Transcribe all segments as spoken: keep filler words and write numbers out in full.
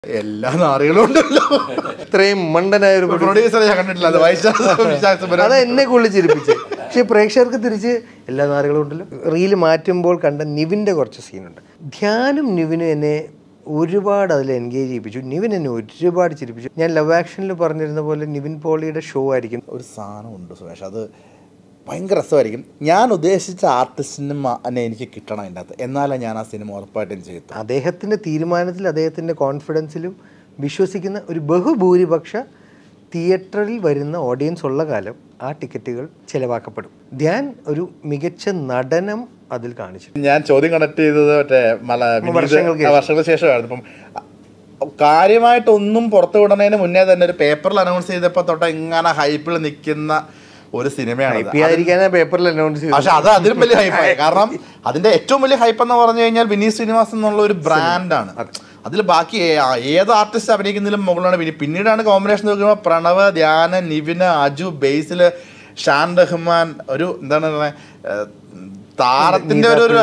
എല്ലാ നാറുകളും ഉണ്ടല്ലോ. ഇത്രയും മണ്ടനായ ഒരു പ്രൊഡ്യൂസറെ ഞാൻ കണ്ടിട്ടില്ല. അത് എന്നെ കൊള്ളിച്ചിരിപ്പിച്ച്. പക്ഷെ പ്രേക്ഷകർക്ക് തിരിച്ച് എല്ലാ നാറുകളും ഉണ്ടല്ലോ. റീല് മാറ്റുമ്പോൾ കണ്ട നിവിൻ്റെ കുറച്ച് സീനുണ്ട്. ധ്യാനും നിവിനും എന്നെ ഒരുപാട് അതിൽ എൻഗേജ് ചെയ്യിപ്പിച്ചു. നിവിൻ എന്നെ ഒരുപാട് ചിരിപ്പിച്ചു. ഞാൻ ലവ് ആക്ഷനിൽ പറഞ്ഞിരുന്ന പോലെ നിവിൻ പോളിയുടെ ഷോ ആയിരിക്കും. ഒരു സാധനമുണ്ട് സുമേഷ്, അത് ഭയങ്കര രസമായിരിക്കും. ഞാൻ ഉദ്ദേശിച്ച ആർട്ടിസ്റ്റിനും എന്നെ എനിക്ക് കിട്ടണം അതിൻ്റെ അകത്ത്, എന്നാലേ ഞാൻ ആ സിനിമ ഉറപ്പായിട്ടും ചെയ്തു. അദ്ദേഹത്തിൻ്റെ തീരുമാനത്തിൽ അദ്ദേഹത്തിൻ്റെ കോൺഫിഡൻസിലും വിശ്വസിക്കുന്ന ഒരു ബഹുഭൂരിപക്ഷ തിയേറ്ററിൽ വരുന്ന ഓഡിയൻസ് ഉള്ള കാലം ആ ടിക്കറ്റുകൾ ചിലവാക്കപ്പെടും. ധ്യാൻ ഒരു മികച്ച നടനം അതിൽ കാണിച്ചു. ഞാൻ ചോദ്യം കണക്ട് ചെയ്തത് മറ്റേ വർഷങ്ങൾക്ക് ശേഷമായിരുന്നു. ഇപ്പം കാര്യമായിട്ടൊന്നും പുറത്തു വിടുന്നതിന് മുന്നേ തന്നെ ഒരു പേപ്പറിൽ അനൗൺസ് ചെയ്തപ്പോൾ തൊട്ട് ഇങ്ങനെ ഹൈപ്പിൽ നിൽക്കുന്ന ഒരു സിനിമയാണ്. പേപ്പറിൽ അനൗൺസ് ചെയ്തു. പക്ഷെ അത് അതിലും വലിയ ഹൈപ്പായി. കാരണം അതിന്റെ ഏറ്റവും വലിയ ഹൈപ്പ് എന്ന് പറഞ്ഞു കഴിഞ്ഞാൽ വിനീത് ശ്രീനിവാസൻ എന്നുള്ള ഒരു ബ്രാൻഡാണ്. അതിൽ ബാക്കി ഏത് ആർട്ടിസ്റ്റ് അഭിനയിക്കുന്നതിലും മുകളിലാണ് വിനീത്. പിന്നീടാണ് കോമ്പിനേഷൻ നോക്കുമ്പോൾ പ്രണവ്, ധ്യാന, നിവിന്, അജു, ബേസിൽ, ഷാൻ റഹ്മാൻ, ഒരു എന്താണ് താരത്തിന്റെ ഒരു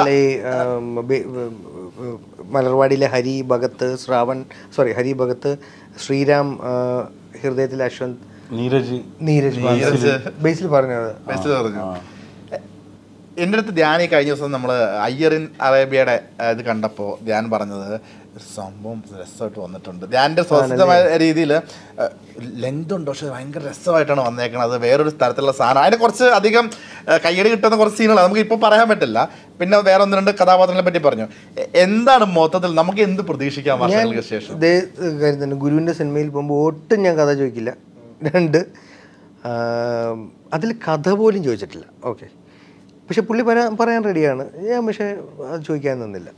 മലർവാടിയിലെ ഹരി ഭഗത്ത്, ശ്രാവൺ സോറി ഹരി ഭഗത്ത്, ശ്രീരാം, ഹൃദയത്തിലെ അശ്വന്ത്, നീരജ് നീരജ് ബേസിൽ പറഞ്ഞത് ബേസിൽ പറഞ്ഞു. എൻ്റെ അടുത്ത് ധ്യാൻ ഈ കഴിഞ്ഞ ദിവസം നമ്മൾ അയ്യറിൻ അറേബ്യയുടെ ഇത് കണ്ടപ്പോൾ ധ്യാൻ പറഞ്ഞത് സംഭവം രസമായിട്ട് വന്നിട്ടുണ്ട്. ധ്യാൻ്റെ സ്വസ്ഥമായ രീതിയിൽ ലെങ്ത് ഉണ്ട്, പക്ഷെ ഭയങ്കര രസമായിട്ടാണ് വന്നേക്കണത്. വേറൊരു തരത്തിലുള്ള സാധനം. അതിന് കുറച്ച് അധികം കയ്യടി കിട്ടുന്ന കുറച്ച് സീനുകൾ നമുക്ക് ഇപ്പോൾ പറയാൻ പറ്റില്ല. പിന്നെ വേറെ ഒന്ന് രണ്ട് കഥാപാത്രങ്ങളെ പറ്റി പറഞ്ഞു. എന്താണ് മൊത്തത്തിൽ നമുക്ക് എന്ത് പ്രതീക്ഷിക്കാം വർഷങ്ങൾക്ക് ശേഷം? ഇതേ കാര്യം തന്നെ ഗുരുവിൻ്റെ സിനിമയിൽ പോകുമ്പോൾ ഒട്ടും ഞാൻ കഥ ചോദിക്കില്ല. രണ്ട് അതിൽ കഥ പോലും ചോദിച്ചിട്ടില്ല. ഓക്കെ, പക്ഷെ പുള്ളി പറയാൻ പറയാൻ റെഡിയാണ്. ഞാൻ പക്ഷേ അത് ചോദിക്കാൻ നിന്നില്ല.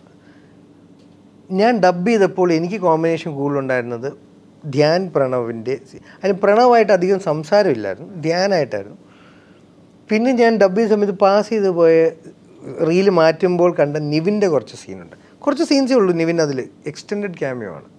ഞാൻ ഡബ് ചെയ്തപ്പോൾ എനിക്ക് കോമ്പിനേഷൻ കൂടുതലുണ്ടായിരുന്നത് ധ്യാൻ പ്രണവിൻ്റെ. അതിന് പ്രണവായിട്ട് അധികം സംസാരമില്ലായിരുന്നു, ധ്യാനായിട്ടായിരുന്നു. പിന്നെ ഞാൻ ഡബ് ചെയ്ത സമയത്ത് പാസ് ചെയ്ത് പോയ റീല് മാറ്റുമ്പോൾ കണ്ട നിവിൻ്റെ കുറച്ച് സീനുണ്ട്. കുറച്ച് സീൻസേ ഉള്ളൂ നിവിൻ അതിൽ, എക്സ്റ്റെൻഡഡ് ക്യാമിയോ ആണ്.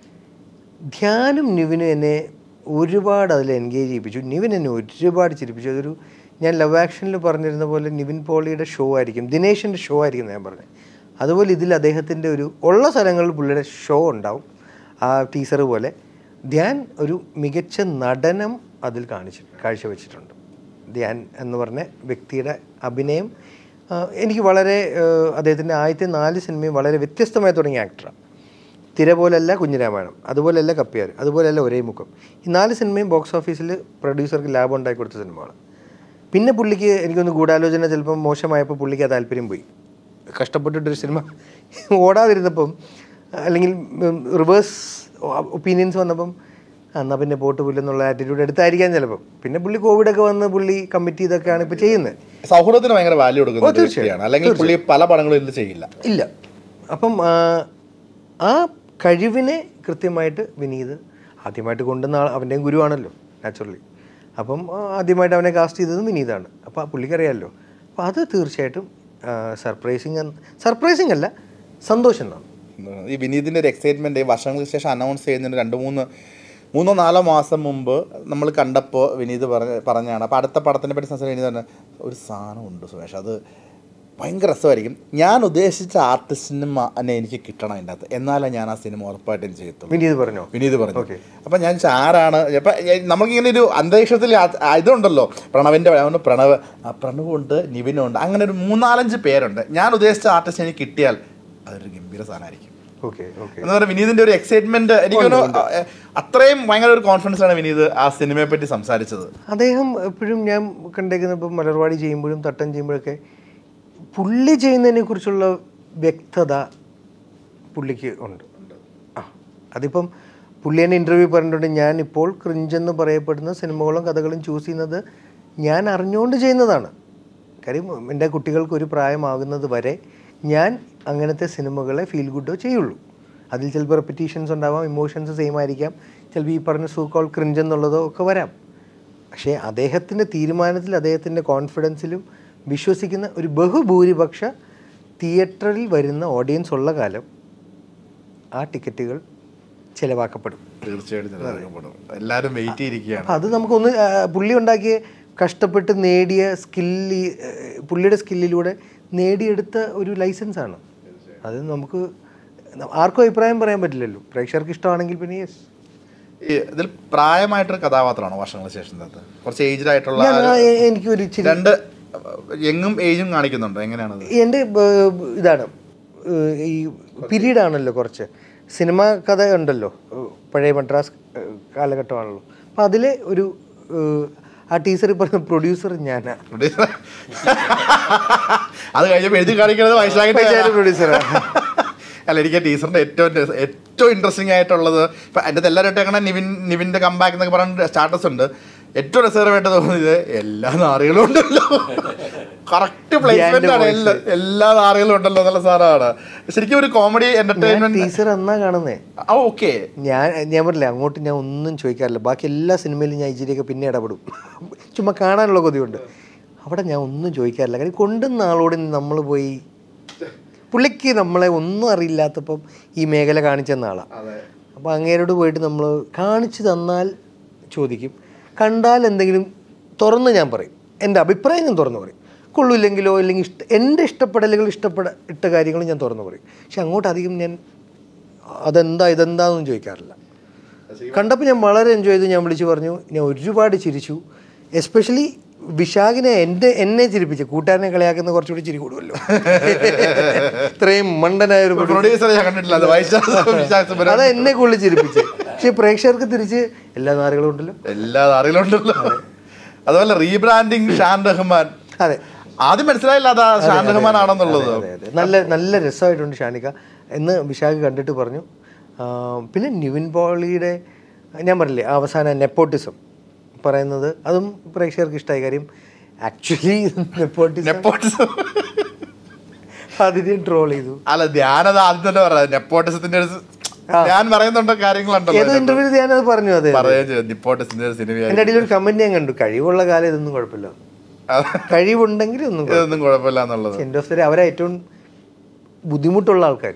ധ്യാനും നിവിനും എന്നെ ഒരുപാട് അതിൽ എൻഗേജ് ചെയ്യിപ്പിച്ചു. നിവിൻ എന്നെ ഒരുപാട് ചിരിപ്പിച്ചു. അതൊരു ഞാൻ ലവ് ആക്ഷനിൽ പറഞ്ഞിരുന്ന പോലെ നിവിൻ പോളിയുടെ ഷോ ആയിരിക്കും, ദിനേശിൻ്റെ ഷോ ആയിരിക്കും ഞാൻ പറഞ്ഞത്. അതുപോലെ ഇതിൽ അദ്ദേഹത്തിൻ്റെ ഒരു ഉള്ള സ്ഥലങ്ങളിൽ പുള്ളിയുടെ ഷോ ഉണ്ടാവും. ആ ടീസർ പോലെ ധ്യാൻ ഒരു മികച്ച നടനം അതിൽ കാണിച്ചു കാഴ്ചവെച്ചിട്ടുണ്ട്. ധ്യാൻ എന്ന് പറഞ്ഞ വ്യക്തിയുടെ അഭിനയം എനിക്ക് വളരെ, അദ്ദേഹത്തിൻ്റെ ആദ്യത്തെ നാല് സിനിമയും വളരെ വ്യത്യസ്തമായി തുടങ്ങിയ ആക്ടറാണ്. തിര പോലല്ല കുഞ്ഞിരാമായണം, അതുപോലെയല്ല കപ്പിയാർ, അതുപോലെയല്ല ഒരേ മുഖം. ഈ നാല് സിനിമയും ബോക്സ് ഓഫീസിൽ പ്രൊഡ്യൂസർക്ക് ലാഭം ഉണ്ടാക്കി കൊടുത്ത സിനിമയാണ്. പിന്നെ പുള്ളിക്ക് എനിക്കൊന്ന് ഗൂഢാലോചന ചിലപ്പം മോശമായപ്പോൾ പുള്ളിക്ക് ആ താല്പര്യം പോയി. കഷ്ടപ്പെട്ടിട്ടൊരു സിനിമ ഓടാതിരുന്നപ്പം, അല്ലെങ്കിൽ റിവേഴ്സ് ഒപ്പീനിയൻസ് വന്നപ്പം എന്നാൽ പിന്നെ പോട്ട് പുല്ലെന്നുള്ള ആറ്റിറ്റ്യൂഡ് എടുത്തായിരിക്കാം ചിലപ്പം. പിന്നെ പുള്ളി കോവിഡൊക്കെ വന്ന് പുള്ളി കമ്മിറ്റ് ചെയ്തൊക്കെയാണ് ഇപ്പോൾ ചെയ്യുന്നത്. സൗഹൃദത്തിന് ഭയങ്കര വാല്യൂ കൊടുക്കുന്നത് തീർച്ചയായും, അല്ലെങ്കിൽ പുള്ളി പല പടങ്ങളും ഇതിൽ ചെയ്യില്ല ഇല്ല. അപ്പം ആ കഴിവിനെ കൃത്യമായിട്ട് വിനീത് ആദ്യമായിട്ട് കൊണ്ടുവന്ന ആൾ അവൻ്റെയും ഗുരുവാണല്ലോ നാച്ചുറലി. അപ്പം ആദ്യമായിട്ട് അവനെ കാസ്റ്റ് ചെയ്തത് വിനീതാണ്. അപ്പോൾ ആ പുള്ളിക്കറിയാമല്ലോ. അപ്പോൾ അത് തീർച്ചയായിട്ടും സർപ്രൈസിങ് സർപ്രൈസിങ് അല്ല സന്തോഷം എന്നാണ്. ഈ വിനീതിൻ്റെ ഒരു എക്സൈറ്റ്മെൻറ്റ് വർഷങ്ങൾക്ക് ശേഷം അനൗൺസ് ചെയ്യുന്നതിന് രണ്ട് മൂന്ന് മൂന്നോ നാലോ മാസം മുമ്പ് നമ്മൾ കണ്ടപ്പോൾ വിനീത് പറഞ്ഞ പറഞ്ഞാണ് അപ്പോൾ അടുത്ത പടത്തിനെ പറ്റി സംസാരിച്ച് വിനീത് പറഞ്ഞ ഒരു സാധനമുണ്ട് സുമേഷ്, അത് ഭയങ്കര രസമായിരിക്കും. ഞാൻ ഉദ്ദേശിച്ച ആർട്ടിസ്റ്റിനും എന്നെ എനിക്ക് കിട്ടണം അതിൻ്റെ അകത്ത്, എന്നാലേ ഞാൻ ആ സിനിമ ഉറപ്പായിട്ടും ചെയ്തു. വിനീത് പറഞ്ഞോ? വിനീത് പറഞ്ഞു. അപ്പം ഞാൻ ആരാണ് ഇപ്പം നമുക്കിങ്ങനെ ഒരു അന്തരീക്ഷത്തിൽ ഇതുണ്ടല്ലോ, പ്രണവിൻ്റെ പ്രണവ് പ്രണവുണ്ട്, നിവിനുണ്ട്, അങ്ങനെ ഒരു മൂന്നാലഞ്ച് പേരുണ്ട്. ഞാൻ ഉദ്ദേശിച്ച ആർട്ടിസ്റ്റ് എനിക്ക് കിട്ടിയാൽ അതൊരു ഗംഭീര സാധനമായിരിക്കും. എന്ന് പറഞ്ഞാൽ വിനീതിൻ്റെ ഒരു എക്സൈറ്റ്മെന്റ് എനിക്കൊരു അത്രയും ഭയങ്കര ഒരു കോൺഫിഡൻസ് ആണ് വിനീത് ആ സിനിമയെ പറ്റി സംസാരിച്ചത്. അദ്ദേഹം എപ്പോഴും ഞാൻ കണ്ടേക്കുന്ന ഇപ്പം മലർവാടി ചെയ്യുമ്പോഴും തട്ടം ചെയ്യുമ്പോഴൊക്കെ പുള്ളി ചെയ്യുന്നതിനെ കുറിച്ചുള്ള വ്യക്തത പുള്ളിക്ക് ഉണ്ട്. ആ അതിപ്പം പുള്ളി തന്നെ ഇൻ്റർവ്യൂ പറഞ്ഞിട്ടുണ്ട്, ഞാൻ ഇപ്പോൾ ക്രിഞ്ചെന്ന് പറയപ്പെടുന്ന സിനിമകളും കഥകളും ചൂസ് ചെയ്യുന്നത് ഞാൻ അറിഞ്ഞുകൊണ്ട് ചെയ്യുന്നതാണ്. കാര്യം എൻ്റെ കുട്ടികൾക്ക് ഒരു പ്രായമാകുന്നത് വരെ ഞാൻ അങ്ങനത്തെ സിനിമകളെ ഫീൽ ഗുഡോ ചെയ്യുള്ളൂ. അതിൽ ചിലപ്പോൾ റെപ്പിറ്റീഷൻസ് ഉണ്ടാവാം, ഇമോഷൻസ് സെയിം ആയിരിക്കാം, ചിലപ്പോൾ ഈ പറഞ്ഞ സൂ കോൾ ക്രിഞ്ച് എന്നുള്ളതോ ഒക്കെ വരാം. പക്ഷേ അദ്ദേഹത്തിൻ്റെ തീരുമാനത്തിൽ അദ്ദേഹത്തിൻ്റെ കോൺഫിഡൻസിലും വിശ്വസിക്കുന്ന ഒരു ബഹുഭൂരിപക്ഷ തിയേറ്ററിൽ വരുന്ന ഓഡിയൻസ് ഉള്ള കാലം ആ ടിക്കറ്റുകൾ ചിലവാക്കപ്പെടും. തീർച്ചയായിട്ടും എല്ലാവരും വെയിറ്റ് ചെയ്തിരിക്കുകയാണ്. അത് നമുക്കൊന്ന് പുള്ളി ഉണ്ടാക്കിയ കഷ്ടപ്പെട്ട് നേടിയ സ്കില്ല്, പുള്ളിയുടെ സ്കില്ലിലൂടെ നേടിയെടുത്ത ഒരു ലൈസൻസാണ്. അത് നമുക്ക് ആർക്കും അഭിപ്രായം പറയാൻ പറ്റില്ലല്ലോ, പ്രേക്ഷകർക്ക് ഇഷ്ടമാണെങ്കിൽ പിന്നെ യെസ്. ഇതിൽ പ്രായമായിട്ടൊരു കഥാപാത്രമാണോ വർഷങ്ങൾക്ക് ശേഷം? കുറച്ച് ഏജ്ഡ് ആയിട്ടുള്ള എനിക്ക് ഒരു രണ്ട് യങ്ങും ഏജും കാണിക്കുന്നുണ്ടോ? എങ്ങനെയാണത്? എൻ്റെ ഇതാണ് ഈ പീരീഡ് ആണല്ലോ, കുറച്ച് സിനിമ കഥ ഉണ്ടല്ലോ, പഴയ മദ്രാസ് കാലഘട്ടമാണല്ലോ. അപ്പം അതിൽ ഒരു ആ ടീച്ചർ പറഞ്ഞ പ്രൊഡ്യൂസർ ഞാനാ. അത് കഴിഞ്ഞപ്പോൾ എഴുതി കാണിക്കുന്നത് വയസ്സായിട്ട് പ്രൊഡ്യൂസറാണ്. അല്ല, എനിക്ക് ടീച്ചറിൻ്റെ ഏറ്റവും ഏറ്റവും ഇൻട്രസ്റ്റിംഗ് ആയിട്ടുള്ളത് ഇപ്പം എൻ്റെ എല്ലാവരും അങ്ങനെ നിവിൻ നിവിൻ്റെ കംബാക്ക് എന്നൊക്കെ പറഞ്ഞ സ്റ്റാറ്റസ് ഉണ്ട്. ഏറ്റവും രസകരമായിട്ട് തോന്നിയത് എല്ലാ നാറികളും ഉണ്ടല്ലോ, കറക്റ്റ് പ്ലേസ്മെന്റ് ആണ്, എല്ലാ എല്ലാ നാറികളും ഉണ്ടല്ലോ എന്നുള്ള സാധനമാണ്. ശരിക്കും ഒരു കോമഡി എന്റർടൈൻമെന്റ്. ടീച്ചർ എന്നാ കാണുന്നേ? ഓക്കെ, ഞാൻ ഞാൻ പറഞ്ഞില്ല അങ്ങോട്ട് ഞാൻ ഒന്നും ചോദിക്കാറില്ല. ബാക്കി എല്ലാ സിനിമയിലും ഞാൻ ഇച്ചിരിയൊക്കെ പിന്നെ ഇടപെടും, ചുമ്മാ കാണാനുള്ള കൊതിയുണ്ട്. അവിടെ ഞാൻ ഒന്നും ചോദിക്കാറില്ല. കാര്യം കൊണ്ടുവന്ന ആളോട് നമ്മൾ പോയി, പുള്ളിക്ക് നമ്മളെ ഒന്നും അറിയില്ലാത്തപ്പം ഈ മേഖല കാണിച്ചു തന്ന ആളാണ്. അപ്പോൾ അങ്ങേരോട് പോയിട്ട് നമ്മൾ കാണിച്ചു തന്നാൽ ചോദിക്കും, കണ്ടാൽ എന്തെങ്കിലും തുറന്ന് ഞാൻ പറയും, എൻ്റെ അഭിപ്രായം ഞാൻ തുറന്ന് പറയും. കൊള്ളില്ലെങ്കിലോ അല്ലെങ്കിൽ ഇഷ്ട എൻ്റെ ഇഷ്ടപ്പെടലുകൾ ഇഷ്ടപ്പെട ഇട്ട കാര്യങ്ങൾ ഞാൻ തുറന്ന് പറയും. പക്ഷെ അങ്ങോട്ട് അധികം ഞാൻ അതെന്താ ഇതെന്താണെന്നും ചോദിക്കാറില്ല. കണ്ടപ്പോൾ ഞാൻ വളരെ എൻജോയ് ചെയ്ത് ഞാൻ വിളിച്ചു പറഞ്ഞു, ഞാൻ ഒരുപാട് ചിരിച്ചു. എസ്പെഷ്യലി വിശാഖിനെ എൻ്റെ എന്നെ ചിരിപ്പിച്ചു. കൂട്ടുകാരനെ കളിയാക്കുന്ന കുറച്ചുകൂടി ചിരി കൂടുമല്ലോ, ഇത്രയും മണ്ടനായ ഒരു അതാ എന്നെ കൂടുതൽ ചിരിപ്പിച്ചു. പക്ഷെ പ്രേക്ഷകർക്ക് തിരിച്ച് എല്ലാ നാറുകളും ഉണ്ടല്ലോ, എല്ലാ നാറുകളും ഉണ്ടല്ലോ. അതുപോലെ റീബ്രാൻഡിങ് ഷാൻ റഹ്മാൻ, അതെ ആദ്യം മനസ്സിലായില്ല അതാ ഷാൻ റഹ്മാൻ ആണെന്നുള്ളത്. നല്ല നല്ല രസമായിട്ടുണ്ട് ഷാനിക എന്ന് വിശാഖ് കണ്ടിട്ട് പറഞ്ഞു. പിന്നെ നിവിൻ പോളിയുടെ ഞാൻ പറഞ്ഞില്ലേ അവസാന നെപ്പോട്ടിസം പറയുന്നത്, അതും പ്രേക്ഷകർക്ക് ഇഷ്ടമായ കാര്യം. ആക്ച്വലി നെപ്പോട്ടിസം അതിനെ ട്രോൾ ചെയ്തു. അല്ല, ധ്യാനത് ആദ്യം തന്നെ പറയാം നെപ്പോട്ടിസത്തിന്റെ ഞാൻ പറയുന്നുണ്ടോ കാര്യങ്ങളുണ്ടല്ലോ, ഏതോ ഇന്റർവ്യൂ ഞാനത് പറഞ്ഞു. അതെ, എന്റെ അടിയിൽ ഒരു കമന്റ് ഞാൻ കണ്ടു, കഴിവുള്ള കാലം ഇതൊന്നും കുഴപ്പമില്ല, കഴിവുണ്ടെങ്കിൽ ഒന്നും ഇതൊന്നും കുഴപ്പമില്ല എന്നുള്ളത്. എൻഡ് ഓഫ് ദ ഡേ അവരാ ഏറ്റവും ബുദ്ധിമുട്ടുള്ള ആൾക്കാർ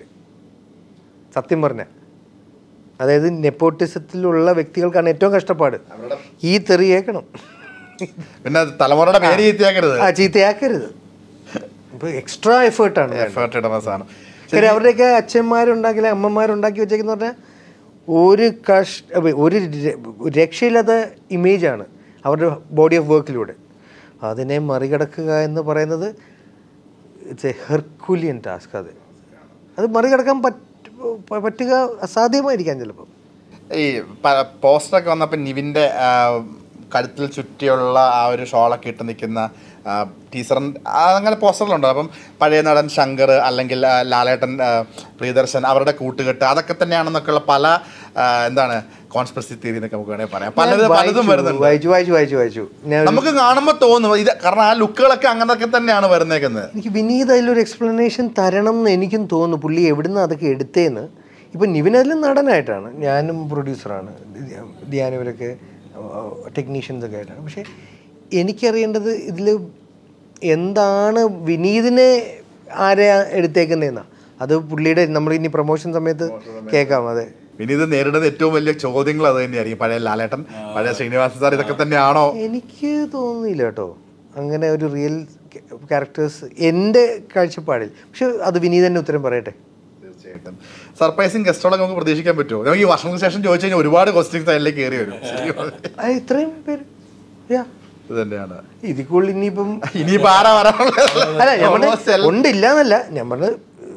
സത്യം പറഞ്ഞ. അതായത് നെപ്പോട്ടിസത്തിലുള്ള വ്യക്തികൾക്കാണ് ഏറ്റവും കഷ്ടപ്പാട്. ഈ തെറി കേൾക്കണം, പിന്നെ തലമുറയുടെ പേര് ചീത്തയാക്കരുത്. ആ ചീത്തയാക്കരുത്. ഇപ്പൊ എക്സ്ട്രാ എഫേർട്ടാണ്. കാര്യം അവരുടെയൊക്കെ അച്ഛന്മാരുണ്ടാക്കില്ല അമ്മമാരുണ്ടാക്കി വെച്ചേക്കെന്ന് പറഞ്ഞാൽ ഒരു കഷ്ട ഒരു രക്ഷയില്ലാത്ത ഇമേജാണ് അവരുടെ ബോഡി ഓഫ് വർക്കിലൂടെ. അതിനെ മറികടക്കുക എന്ന് പറയുന്നത് ഇറ്റ്സ് എ ഹെർക്കുലിയൻ ടാസ്ക്. അത് അത് മറികടക്കാൻ പറ്റ പറ്റുക അസാധ്യമായിരിക്കാം ചിലപ്പോൾ. ഈ പോസ്റ്ററൊക്കെ വന്നപ്പോൾ നിവിൻ്റെ കഴുത്തിൽ ചുറ്റിയുള്ള ആ ഒരു ഷോളൊക്കെ ഇട്ട് നിൽക്കുന്ന ടീച്ചറിൻ്റെ അങ്ങനെ പോസ്റ്ററിലുണ്ട്. അപ്പം പഴയ നടൻ ശങ്കർ അല്ലെങ്കിൽ ലാലേട്ടൻ, പ്രിയദർശൻ അവരുടെ കൂട്ടുകെട്ട് അതൊക്കെ തന്നെയാണെന്നൊക്കെയുള്ള പല എന്താണ് കോൺസ്പിറസി തിയറി എന്നൊക്കെ നമുക്ക് വേണമെങ്കിൽ പറയാം. പലതും പലതും വരുന്നുണ്ട്. വായിച്ചു വായിച്ചു വായിച്ചു വായിച്ചു നമുക്ക് കാണുമ്പോൾ തോന്നും ഇത്, കാരണം ആ ലുക്കുകളൊക്കെ അങ്ങനെയൊക്കെ തന്നെയാണ് വരുന്നേക്കുന്നത്. എനിക്ക് വിനീത് അതിലൊരു എക്സ്പ്ലനേഷൻ തരണം എന്ന് എനിക്കും തോന്നുന്നു. പുള്ളി എവിടുന്ന് അതൊക്കെ എടുത്തേന്ന്. ഇപ്പം നിവിൻ അതിലും നടനായിട്ടാണ്, ഞാനും പ്രൊഡ്യൂസറാണ്, ധ്യാനവരൊക്കെ ടെക്നീഷ്യൻസ് ഒക്കെ ആയിട്ടാണ്. പക്ഷേ എനിക്കറിയേണ്ടത് ഇതിൽ എന്താണ് വിനീതിനെ ആരെ എടുത്തേക്കുന്നതെന്നാണ്. അത് പുള്ളിയുടെ നമ്മൾ ഇനി പ്രൊമോഷൻ സമയത്ത് കേൾക്കാം. അതെ, വിനീത് നേരിടുന്ന ഏറ്റവും വലിയ ചോദ്യങ്ങൾ അത് തന്നെയായിരിക്കും. പഴയ ലാലേട്ടൻ, പഴയ ശ്രീനിവാസൻ സാർ ഇതൊക്കെ തന്നെയാണോ? എനിക്ക് തോന്നുന്നില്ല കേട്ടോ അങ്ങനെ ഒരു റിയൽ ക്യാരക്ടേഴ്സ് എൻ്റെ കാഴ്ചപ്പാടിൽ. പക്ഷെ അത് വിനീത് തന്നെ ഉത്തരം പറയട്ടെ. തീർച്ചയായിട്ടും സർപ്രൈസിങ് ഗസ്റ്റോളൊക്കെ നമുക്ക് പ്രതീക്ഷിക്കാൻ പറ്റുമോ? നമുക്ക് ഈ വർഷങ്ങൾക്ക് ശേഷം ചോദിച്ചു കഴിഞ്ഞാൽ ഒരുപാട് ക്വസ്റ്റ്യൻസ് അതിലേക്ക് കയറി വരും. ഇത്രയും പേര് ഇത് തന്നെയാണ്. ഇതിൽ കൂടുതൽ ഇനിയിപ്പം ഇനിയിപ്പോൾ ആരാ വരാനുള്ളത്? അല്ല, ഞാൻ ഉണ്ടില്ല എന്നല്ല, ഞാൻ പറഞ്ഞത്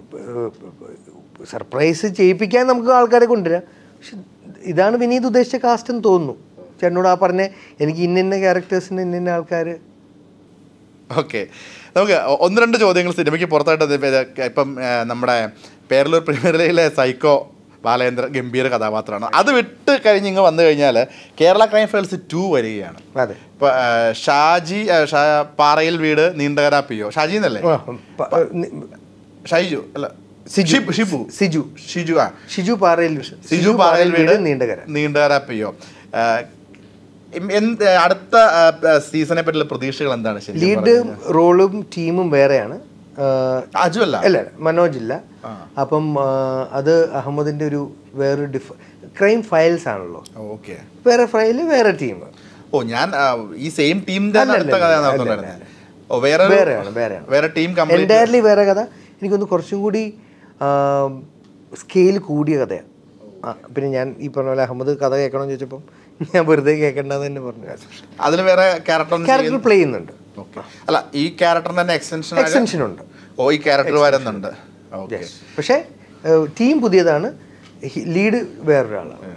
സർപ്രൈസ് ചെയ്യിപ്പിക്കാൻ നമുക്ക് ആൾക്കാരെ കൊണ്ടുവരാം. പക്ഷെ ഇതാണ് വിനീത് ഉദ്ദേശിച്ച കാസ്റ്റ് എന്ന് തോന്നുന്നു. ചേട്ടനോട് ആ പറഞ്ഞ എനിക്ക് ഇന്ന ക്യാരക്ടേഴ്സിന് ഇന്ന ആൾക്കാർ. ഓക്കെ, നമുക്ക് ഒന്ന് രണ്ട് ചോദ്യങ്ങൾ സിനിമയ്ക്ക് പുറത്തായിട്ട്. ഇപ്പം നമ്മുടെ പേരലൂർ പ്രീമിയർ ലീഗിലെ സൈക്കോ ബാലേന്ദ്ര ഗംഭീര കഥാപാത്രമാണ്. അത് വിട്ട് കഴിഞ്ഞ് ഇങ്ങ് വന്നു കഴിഞ്ഞാൽ കേരള ക്രൈം ഫയൽസ് ടു വരികയാണ്. അതെ, ഇപ്പം ഷാജി പാറയിൽ വീട് നീണ്ടകര പി ഒ ഷാജി എന്നല്ലേ? ഷൈജു അല്ല ഷിബു സിജു ഷിജു ആ ഷിജു പാറയിൽ സിജു പാറയിൽ വീട് നീണ്ടകര നീണ്ടകര പി ഒ. എന്ത് അടുത്ത സീസണെ പറ്റിയുള്ള പ്രതീക്ഷകൾ എന്താണ്? ലീഡ് റോളും ടീമും വേറെയാണ്. അജു അല്ല അല്ല മനോജ് ഇല്ല. അപ്പം അത് അഹമ്മദിന്റെ ഒരു വേറൊരു ഡിഫ ക്രൈം ഫയൽസ് ആണല്ലോ. ഓക്കെ, വേറെ ഫയല് വേറെ ടീം. ഓ, ഞാൻ ഈ സെയിം ടീമിന്റെ വേറെയാണ് വേറെയാണ് വേറെ ടീം എൻറ്റയർലി വേറെ കഥ. എനിക്കൊന്ന് കുറച്ചും കൂടി സ്കെയിൽ കൂടിയ കഥയാണ്. ആ പിന്നെ ഞാൻ ഈ പറഞ്ഞ പോലെ അഹമ്മദ് കഥ കേൾക്കണമെന്ന് ചോദിച്ചപ്പം ഞാൻ വെറുതെ കേൾക്കേണ്ടത് തന്നെ പറഞ്ഞു. അതിൽ വേറെ ക്യാരക്ടർ ക്യാരക്ടർ പ്ലേ ചെയ്യുന്നുണ്ട്. അല്ല ഈ ക്യാരക്ടറിന് തന്നെ എക്സ്റ്റൻഷൻ എക്സ്റ്റൻഷൻ ഉണ്ട്. ഓ ഈ ക്യാരക്ടർ വരുന്നുണ്ട്. പക്ഷേ ടീം പുതിയതാണ്, ലീഡ് വേറൊരാളാണ്.